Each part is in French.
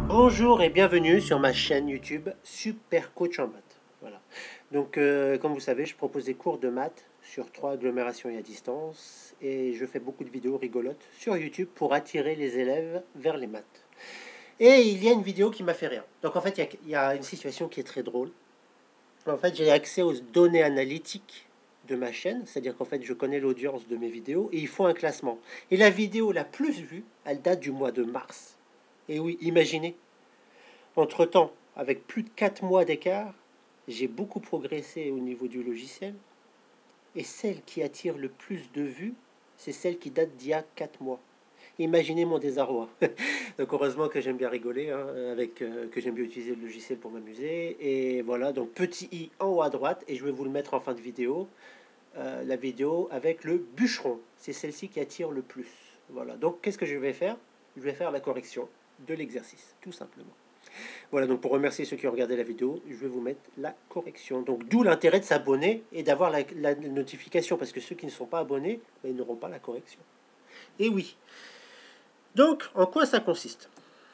Bonjour et bienvenue sur ma chaîne YouTube Super Coach en maths. Voilà. Donc, comme vous savez, je propose des cours de maths sur 3 agglomérations et à distance et je fais beaucoup de vidéos rigolotes sur YouTube pour attirer les élèves vers les maths. Et il y a une vidéo qui m'a fait rire. Donc, en fait, il y a une situation qui est très drôle. En fait, j'ai accès aux données analytiques de ma chaîne, c'est-à-dire qu'en fait, je connais l'audience de mes vidéos et ils font un classement. Et la vidéo la plus vue, elle date du mois de mars. Et oui, imaginez. Entre-temps, avec plus de 4 mois d'écart, j'ai beaucoup progressé au niveau du logiciel. Et celle qui attire le plus de vues, c'est celle qui date d'il y a 4 mois. Imaginez mon désarroi. Donc heureusement que j'aime bien rigoler, hein, que j'aime bien utiliser le logiciel pour m'amuser. Et voilà, donc petit i en haut à droite, et je vais vous le mettre en fin de vidéo. La vidéo avec le bûcheron. C'est celle-ci qui attire le plus. Voilà, donc qu'est-ce que je vais faire? Je vais faire la correction de l'exercice, tout simplement. Voilà, donc pour remercier ceux qui ont regardé la vidéo, je vais vous mettre la correction. Donc d'où l'intérêt de s'abonner et d'avoir la notification, parce que ceux qui ne sont pas abonnés, ben, ils n'auront pas la correction. Et oui. Donc, en quoi ça consiste?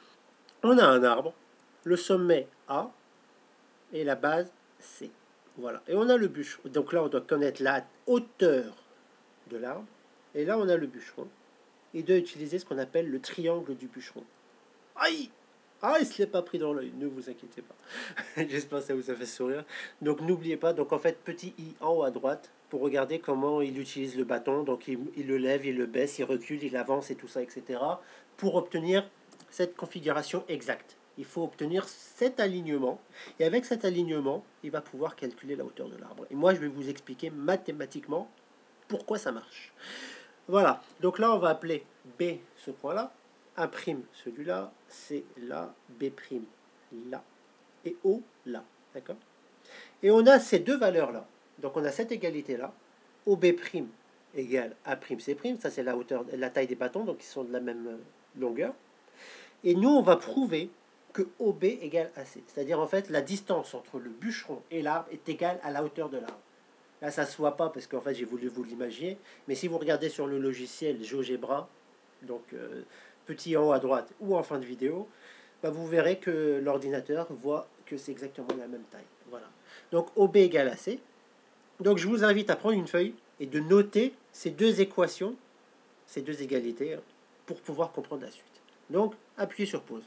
On a un arbre, le sommet A et la base C. Voilà. Et on a le bûcheron. Donc là, on doit connaître la hauteur de l'arbre. Et là, on a le bûcheron. Il doit utiliser ce qu'on appelle le triangle du bûcheron. Aïe! Ah, il ne se l'est pas pris dans l'œil, ne vous inquiétez pas. J'espère que ça vous a fait sourire. Donc n'oubliez pas, donc en fait, petit i en haut à droite, pour regarder comment il utilise le bâton. Donc il le lève, il le baisse, il recule, il avance et tout ça, etc. Pour obtenir cette configuration exacte. Il faut obtenir cet alignement. Et avec cet alignement, il va pouvoir calculer la hauteur de l'arbre. Et moi, je vais vous expliquer mathématiquement pourquoi ça marche. Voilà, donc là on va appeler B ce point-là, A' celui-là, C là, B' là, et O là, d'accord? Et on a ces deux valeurs-là, donc on a cette égalité-là, OB' égale A'C', ça c'est la hauteur, la taille des bâtons, donc ils sont de la même longueur, et nous on va prouver que OB égale AC, c'est-à-dire en fait la distance entre le bûcheron et l'arbre est égale à la hauteur de l'arbre. Là, ça ne se voit pas parce qu'en fait, j'ai voulu vous l'imaginer. Mais si vous regardez sur le logiciel GeoGebra, donc petit en haut à droite ou en fin de vidéo, bah, vous verrez que l'ordinateur voit que c'est exactement la même taille. Voilà. Donc OB égale AC. Donc je vous invite à prendre une feuille et de noter ces deux équations, ces deux égalités, pour pouvoir comprendre la suite. Donc appuyez sur pause.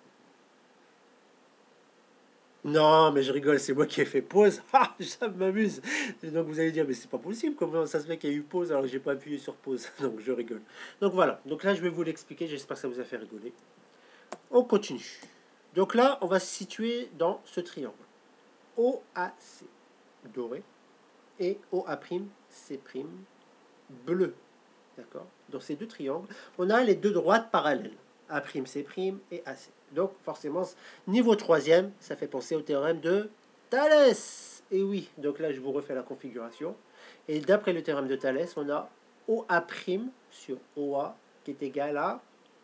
Non, mais je rigole, c'est moi qui ai fait pause. Ah, ça m'amuse. Donc vous allez dire, mais c'est pas possible, comment ça se fait qu'il y a eu pause alors que j'ai pas appuyé sur pause. Donc je rigole. Donc voilà, donc là je vais vous l'expliquer, j'espère que ça vous a fait rigoler. On continue. Donc là, on va se situer dans ce triangle. OAC, doré, et OA'C', bleu. D'accord? Dans ces deux triangles, on a les deux droites parallèles. A'C' et AC. Donc forcément, niveau troisième, ça fait penser au théorème de Thalès. Et oui, donc là je vous refais la configuration. Et d'après le théorème de Thalès, on a OA' sur OA qui est égal à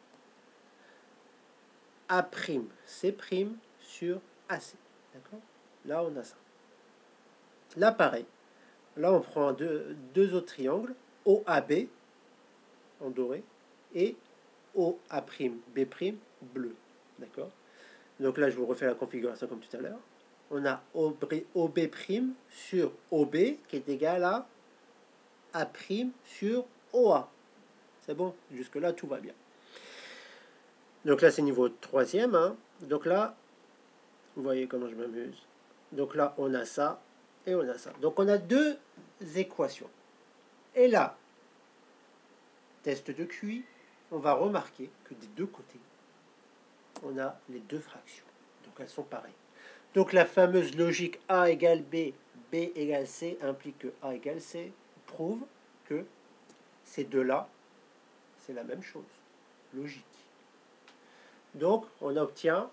A'C' sur AC. D'accord? Là on a ça. Là pareil. Là on prend deux autres triangles, OAB en doré et OA'B' bleu. D'accord? Donc là, je vous refais la configuration comme tout à l'heure. On a OB' sur OB qui est égal à A' sur OA. C'est bon? Jusque-là, tout va bien. Donc là, c'est niveau troisième. Hein. Donc là, vous voyez comment je m'amuse. Donc là, on a ça et on a ça. Donc on a deux équations. Et là, test de QI, on va remarquer que des deux côtés, on a les deux fractions. Donc elles sont pareilles. Donc la fameuse logique A égale B, B égale C implique que A égale C prouve que ces deux-là, c'est la même chose. Logique. Donc on obtient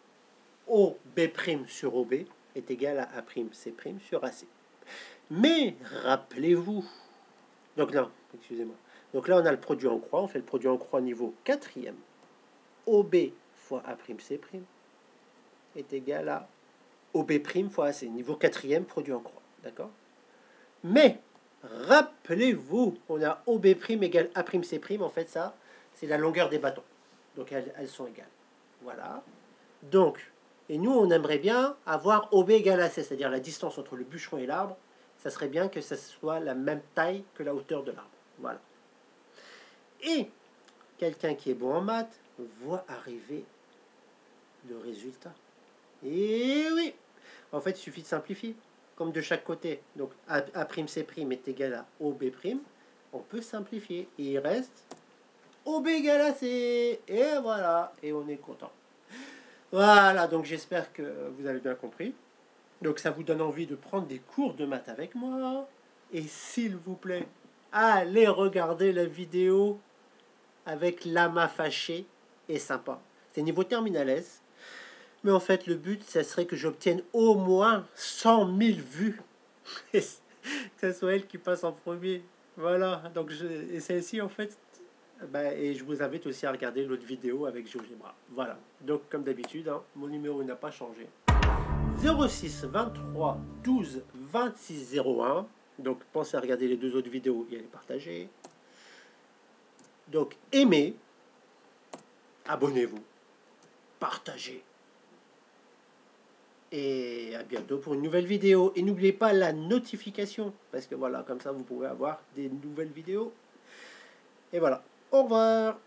OB' sur OB est égal à A'C' sur AC. Mais rappelez-vous, donc non, excusez-moi. Donc là on a le produit en croix, on fait le produit en croix niveau quatrième. OB fois A'C' est égal à OB' fois AC, niveau quatrième produit en croix. D'accord? Mais, rappelez-vous, on a OB' égale A'C', en fait ça, c'est la longueur des bâtons. Donc elles sont égales. Voilà. Donc, et nous, on aimerait bien avoir OB égale à C, c'est-à-dire la distance entre le bûcheron et l'arbre. Ça serait bien que ça soit la même taille que la hauteur de l'arbre. Voilà. Et quelqu'un qui est bon en maths voit arriver le résultat. Et oui, en fait, il suffit de simplifier, comme de chaque côté. Donc, A'C' est égal à OB', on peut simplifier. Et il reste OB égale à C. Et voilà, et on est content. Voilà, donc j'espère que vous avez bien compris. Donc ça vous donne envie de prendre des cours de maths avec moi. Et s'il vous plaît, allez regarder la vidéo avec Lama fâché et sympa. C'est niveau terminal S. Mais en fait, le but, ça serait que j'obtienne au moins 100 000 vues. Et que ce soit elle qui passe en premier. Voilà. Donc, et celle-ci, en fait, et je vous invite aussi à regarder l'autre vidéo avec GeoGebra. Voilà. Donc, comme d'habitude, hein, mon numéro n'a pas changé. 06 23 12 26 01. Donc, pensez à regarder les deux autres vidéos et à les partager. Donc, aimez, abonnez-vous, partagez. Et à bientôt pour une nouvelle vidéo. Et n'oubliez pas la notification, parce que voilà, comme ça vous pouvez avoir des nouvelles vidéos. Et voilà, au revoir.